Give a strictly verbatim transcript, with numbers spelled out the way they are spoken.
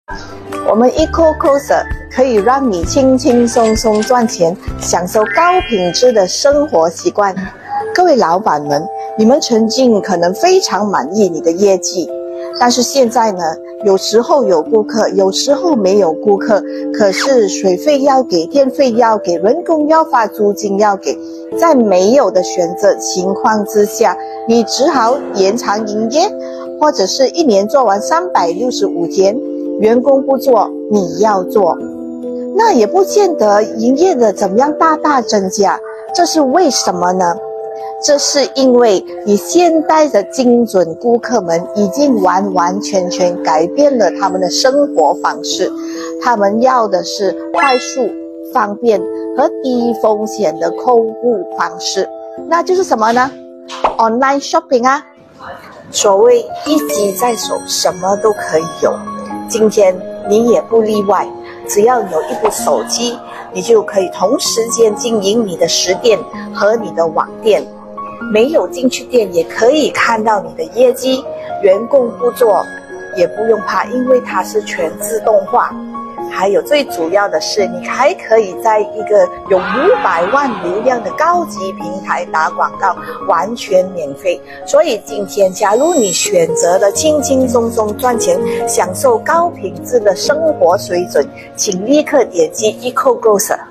我们 EcoCloser 可以让你轻轻松松赚钱，享受高品质的生活习惯。各位老板们，你们曾经可能非常满意你的业绩，但是现在呢，有时候有顾客，有时候没有顾客，可是水费要给，电费要给，人工要发，租金要给，在没有的选择情况之下，你只好延长营业，或者是一年做完三百六十五天，员工不做，你要做，那也不见得营业的怎么样大大增加，这是为什么呢？这是因为你现在的精准顾客们已经完完全全改变了他们的生活方式，他们要的是快速、方便和低风险的购物方式，那就是什么呢？ Online shopping 啊，所谓一机在手，什么都可以有。今天你也不例外，只要有一部手机，你就可以同时间经营你的实店和你的网店。没有进去店也可以看到你的业绩，员工不做也不用怕，因为它是全自动化。还有最主要的是，你还可以在一个有五百万流量的高级平台打广告，完全免费。所以今天假如你选择了轻轻松松赚钱，享受高品质的生活水准，请立刻点击 EcoCloser。